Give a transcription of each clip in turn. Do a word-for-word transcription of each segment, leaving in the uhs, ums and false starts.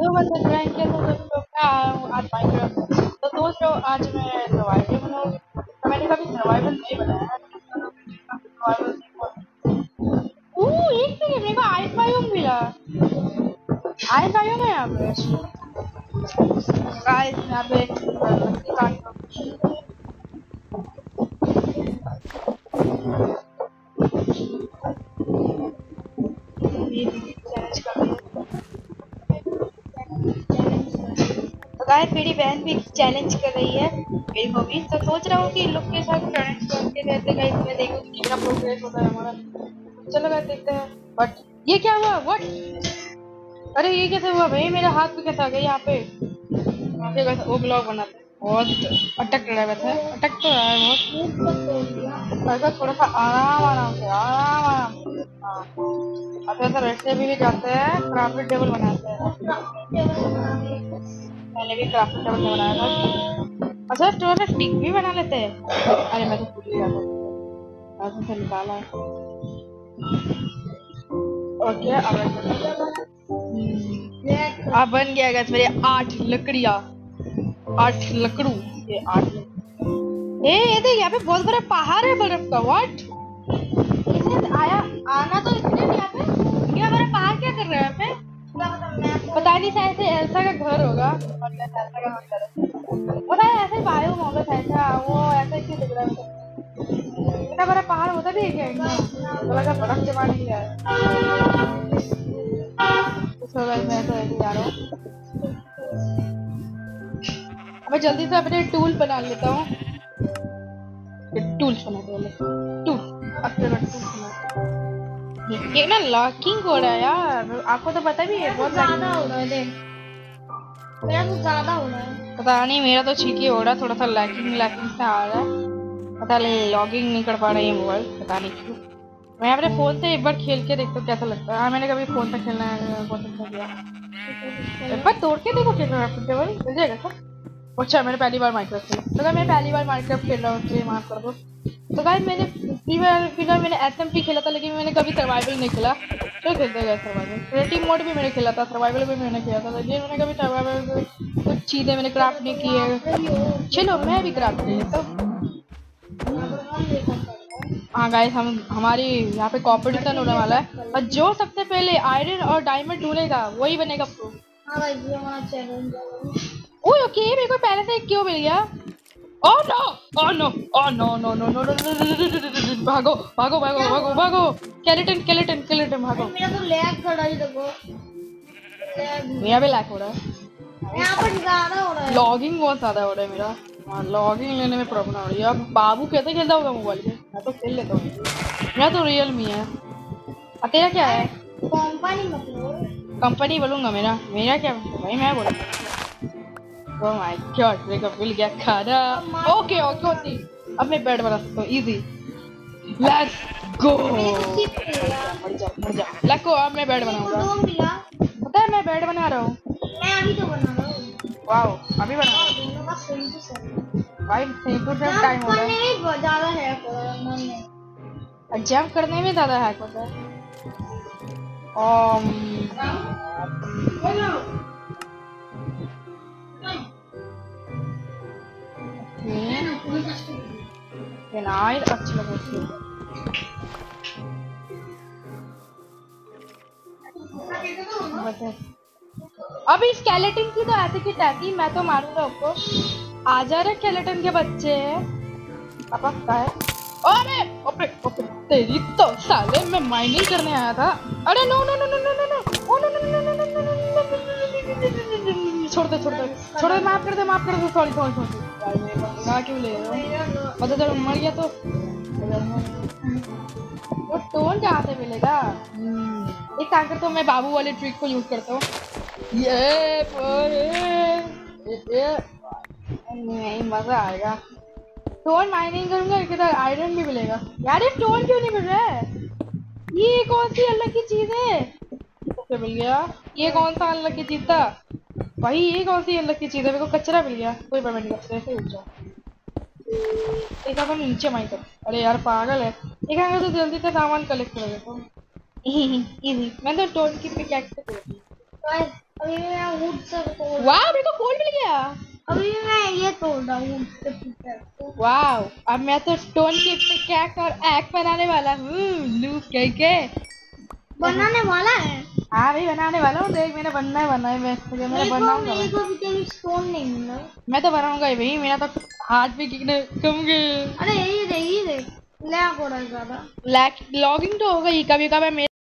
तो बस ड्राइंग के तो सभी लोग मैं आया हूँ आज माइनक्राफ्ट। तो दोस्तों आज मैं सर्वाइवल बनाऊँ। तो मैंने कभी सर्वाइवल नहीं बनाया है। सर्वाइवल ओह एक सेकंड मेरे को आई फाइव मिला। आई फाइव है यहाँ पे। गाइस यहाँ पे लकड़ी काट चैलेंज कर रही है। तो गाइस मेरी बहन भी चैलेंज कर रही है मेरी को भी। तो सोच रहा हूँ कि इन लोग के साथ चैलेंज करते रहते गाइस मैं देखूँ कि कितना प्रोग्रेस होता है हमारा। चलो गाइस देखते हैं। बट ये क्या हुआ व्हाट? अरे ये कैसे हुआ भाई? मेरा हाथ पे कैसे आ गया यहाँ पे? यहाँ पे गाइस वो ब्लॉग बनाते हैं। बहुत अटक रहा है वैसे। अटक तो रहा है बहुत। अगर थोड़ा सा आराम आराम से आराम आराम से हाँ। अब ऐसा वैसे भी, भी जाते हैं क्राफ्ट टेबल बनाते हैं। मैंने भी क्राफ्ट टेबल में बनाया था। अच्छा स्टोर में स्टिक भी बना लेते हैं। अरे मैं तो भूल ही गया था। ऐसे से निकाला है। ओके अब अब बन गया गाइस मेरे आठ लकड़ियाँ। आठ लकड़ू ये आठ ए ये देख यहाँ पे बहुत बड़ा पहाड़ है बर्फ का। व्हाट? इसने आया आना तो इसने यहाँ पे क्या बड़ा पहाड़ क्या कर रहा है यहाँ पे? पता नहीं शायद से एल्सा का घर होगा। एल्सा का घर पता है ऐसे बायो मोहब्बत ऐसा वो ऐसा क्यों दिख रहा है? इतना बड़ा पहाड़ होता भी है क्या? तो लगा बर्फ जमा नहीं है। तो गाइस मैं तो ऐसे जा रहा हूँ। मैं जल्दी से अपने टूल बना लेता हूँ। टूल्स बनाते हैं टूल अपने टूल बना। ये ना लॉकिंग हो रहा है यार। आपको तो पता भी है बहुत ज्यादा हो रहा है। देख मेरा तो ज्यादा हो रहा है। पता नहीं मेरा तो ठीक ही हो रहा है। थोड़ा सा लैकिंग लैकिंग से आ रहा है। पता नहीं लॉगिंग नहीं कर पा रहा है ये मोबाइल। पता नहीं क्यों। मैं अपने फोन से एक बार खेल के देखता हूँ कैसा लगता है। हाँ मैंने कभी फोन से खेलना है फोन से किया। एक बार तोड़ के देखो खेलना है मिल जाएगा सर। अच्छा मैंने पहली बार माइनक्राफ्ट खेला। तो मैं पहली बार माइनक्राफ्ट खेल रहा हूँ तो माफ कर दो। तो गाइस मैंने फिलहाल मैंने एसएमपी खेला था लेकिन मैंने कभी सर्वाइवल नहीं खेला। तो खेलते गए सर्वाइवल। क्रिएटिव मोड भी मैंने खेला था सर्वाइवल भी मैंने खेला था लेकिन मैंने कभी सर्वाइवल कुछ चीजें मैंने क्राफ्ट नहीं की है। चलो मैं भी क्राफ्ट कर लेता हूँ। हाँ गाइस हम हमारी यहाँ पे कॉम्पिटिशन होने वाला है और जो सबसे पहले आयरन और डायमंड ढूंढेगा वही बनेगा प्रो। हाँ भाई ये हमारा चैलेंज है। ओह ओके मेरे को पहले से क्यों मिल गया? Oh no oh no oh no no no no भागो भागो भागो भागो भागो स्केलेटन स्केलेटन स्केलेटन भागो। मेरा तो लैग कर रहा है देखो। मेरा भी लैग हो रहा है। यहाँ पर ज्यादा हो रहा है। लॉगिंग बहुत ज्यादा हो रहा है मेरा। हाँ लॉगिंग लेने में प्रॉब्लम हो रही है। अब बाबू कैसे खेलता होगा मोबाइल पे? मैं तो खेल लेता हूँ। मेरा तो रियल मी है। और तेरा क्या है? कंपनी मतलब कंपनी बोलूंगा मेरा। मेरा क्या भाई मैं बोलूंगा। ओह माय गॉड मेरे को मिल गया खाना। ओके ओके ओके अब मैं बेड बना सकता हूँ इजी। लेट्स गो मर जा मर जा लेट्स गो। अब मैं बेड बनाऊंगा। पता है मैं बेड बना रहा हूँ। मैं अभी तो बना रहा हूँ। वाओ अभी बना रहा हूँ। दोनों का सेम टू सेम भाई सेम टू सेम टाइम हो रहा है। बहुत ज्यादा हैक हो रहा है। जंप करने में ज्यादा हैक होता है। ओम फिनाइल अच्छी लगती है। अभी स्केलेटन की तो ऐसे की टैकी मैं तो मारूंगा आपको। आ जा रहे स्केलेटन के बच्चे पापा का है। अरे ओपे ओपे तेरी तो साले मैं माइनिंग करने आया था। अरे no no no no no no no oh no no no no no छोड़ दे छोड़ दे छोड़ दे माफ कर दे माफ कर दे सॉरी सॉरी सॉरी यार मेरे को ना क्यों ले रहे हो? पता चलो मर गया तो वो टोन कहाँ से मिलेगा? एक काम करता हूँ मैं बाबू वाले ट्रिक को यूज करता हूँ। ये पर ये नहीं मजा आएगा। स्टोन माइनिंग करूंगा इधर आयरन भी मिलेगा। यार ये स्टोन क्यों नहीं मिल रहा है? ये कौन सी अलग की चीज है? ओके मिल गया। ये कौन सा अलग की चीज था भाई? ये कौन सी अलग की चीज है? मेरे को कचरा मिल गया। कोई पेमेंट नहीं कचरे से उठ जाओ। एक अपन नीचे माइन कर। अरे यार पागल है। एक आगे तो जल्दी से सामान कलेक्ट कर लेता हूँ। इजी मैं तो स्टोन की पिकैक्स से तोड़ दी। अभी मैं वुड से तोड़। वाह मेरे को कोल मिल गया। अभी मैं ये तोड़ रहा हूँ वुड से पीकर। वाह अब मैं तो स्टोन की पिकैक्स और एक्स बनाने वाला हूँ लूप कह के। बनाने वाला है। हाँ भाई बनाने वाला हूँ, देख मैंने बनना है बनना है मैं मुझे मैं बनाऊंगा। मेरे को अभी तक स्टोन नहीं मिला। मैं तो बनाऊंगा ही भाई, मेरा तो हाथ भी कितने कम गए। अरे यही दे यही दे लैग हो रहा है ज्यादा। लैग लॉगिंग तो हो गई कभी कभी मेरे।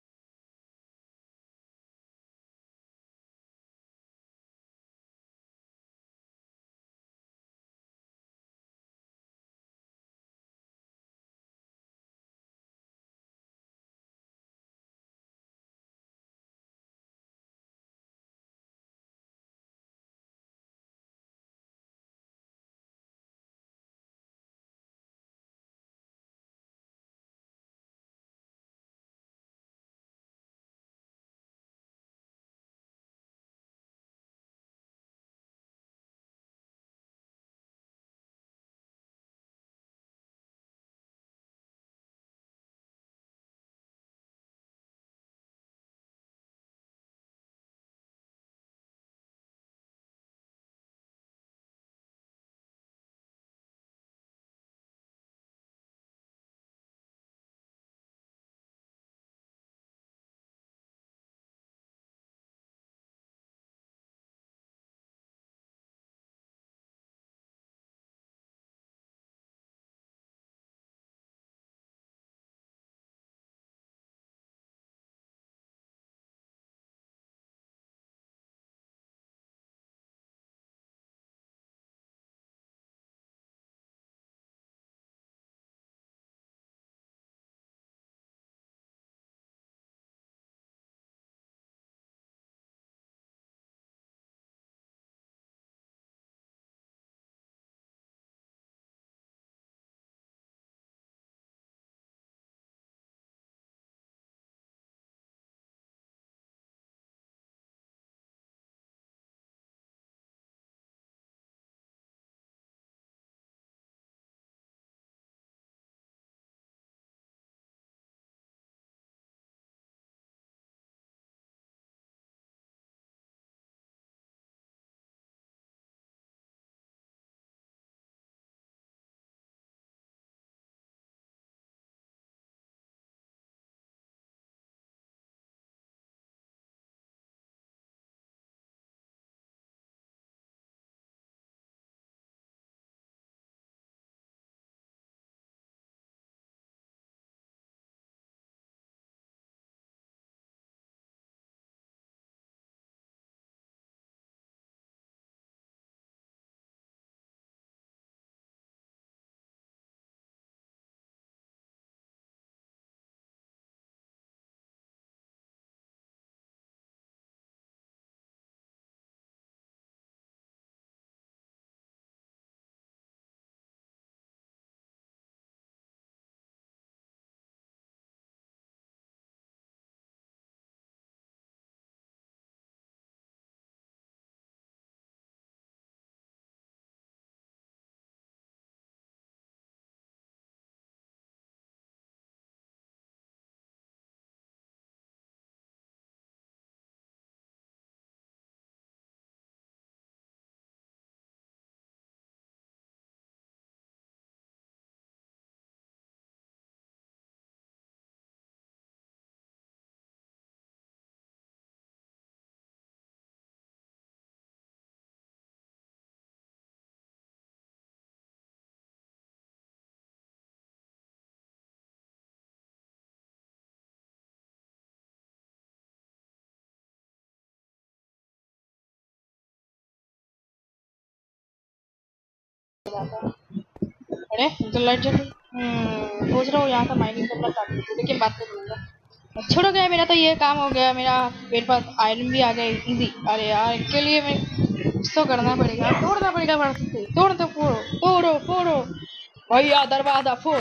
अरे तो लाइट जल गई। हम्म सोच रहा हूँ यहाँ का माइनिंग करना स्टार्ट कर दूँ, लेकिन बात कर लूँगा। छोड़ो गया मेरा तो ये काम हो गया, मेरा मेरे पास आयरन भी आ गया इजी। अरे यार इसके लिए मैं कुछ तो करना पड़ेगा, तोड़ना पड़ेगा फट से। तोड़ दो फोड़ो तोड़ो फोड़ो भैया दरवाजा फोड़।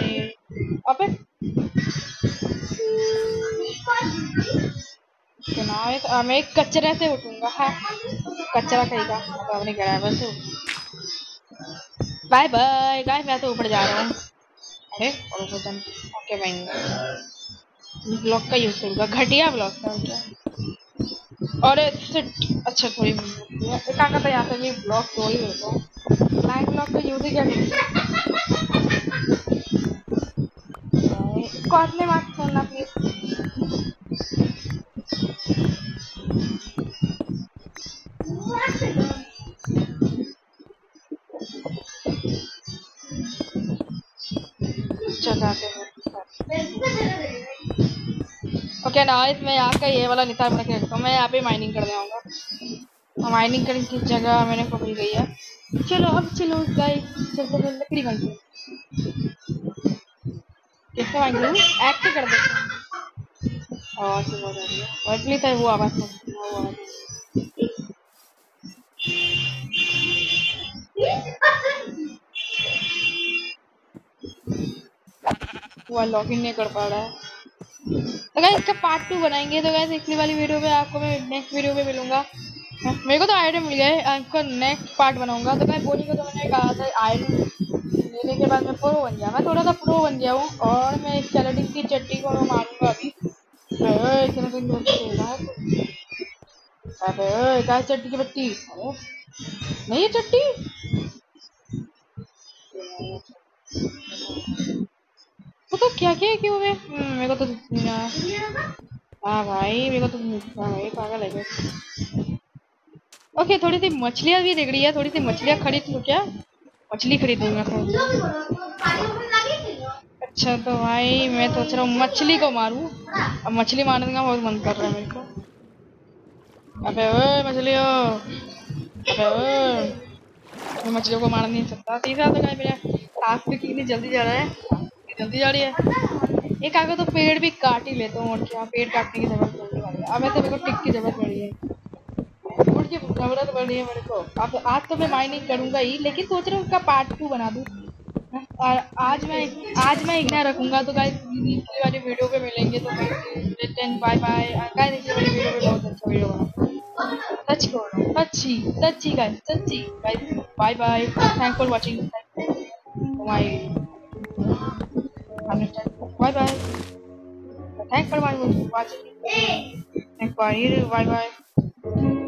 अबे सुना मैं कचरे से उठूंगा। हाँ कचरा कहेगा मतलब नहीं करा बस। बाय बाय गाइस मैं तो ऊपर जा रहा हूँ। अरे और वो जम ओके भाई ब्लॉक का यूज करूंगा, घटिया ब्लॉक का क्या। अरे शिट, अच्छा थोड़ी क्या कहता है यहाँ से भी ब्लॉक तो ही होता है, लाइन ब्लॉक तो यूज ही क्या करें। इसको अपने मार्क्स छोड़ना प्लीज। ओके ना, इसमें यहाँ का ये वाला निशान बना के रखता हूँ। मैं यहाँ पे माइनिंग करने आऊँगा। माइनिंग करने की जगह मैंने पकड़ गई है। चलो अब चलो गाइस, चलते हैं लकड़ी मांगते। किससे मांग लूँ? एक्ट कर देते हैं। आवाज़ से बहुत आ रही है। और प्लीज है वो आवाज़ मत सुनो, वो आवाज़। वो लॉगिन नहीं कर पा रहा है। तो गाइस इसका पार्ट टू बनाएंगे। तो गाइस पिछली वाली वीडियो में आपको मैं नेक्स्ट वीडियो में मिलूंगा। मेरे को तो आइडिया मिल गया है, आपको नेक्स्ट पार्ट बनाऊंगा। तो गाइस बोनी को तो मैंने कहा था आइडिया लेने के बाद मैं प्रो बन गया। मैं थोड़ा सा प्रो बन गया हूँ और मैं इस चैलेंजिंग की चट्टी को मारूंगा अभी। इतना तो अबे ओए क्या चट्टी की बट्टी? नहीं है चट्टी। वो तो क्या क्या क्यों है? मेरे को तो हाँ भाई, मेरे को तो भाई पागल है। ओके थोड़ी सी मछलियाँ भी दिख रही है, थोड़ी सी मछलियाँ खरीद लूँ क्या? मछली खरीदूंगा तो। अच्छा तो भाई मैं सोच रहा हूँ मछली को मारूं। अब मछली मारने का बहुत मन कर रहा है मेरे को। अबे ओए मछलियों, अबे ओए, मैं मछलियों को मार नहीं सकता। तीसरा तो क्या मेरा टास्क भी कितनी जल्दी जा रहा है, जल्दी जा रही है। एक आगे तो पेड़ भी काट ही लेता हूँ और क्या पेड़ काटने की जरूरत पड़ने वाली है। अब ऐसे मेरे को टिक की जरूरत पड़ी है, फूड की जरूरत पड़ रही है मेरे को। अब आज तो मैं माइनिंग करूंगा ही, लेकिन सोच रहा हूँ उसका पार्ट टू बना दूँ। और आज मैं आज मैं इग्ना रखूंगा। तो गाइस पिछली वाली वीडियो पे मिलेंगे। तो मैं बाय बाय गाइस। पिछली वाली वीडियो में बहुत अच्छा वीडियो बना, सच बोल रहा हूँ, सच्ची सच्ची गाइस, सच्ची guys. Bye bye, thanks for watching my bye bye, thanks for watching, thanks for bye bye.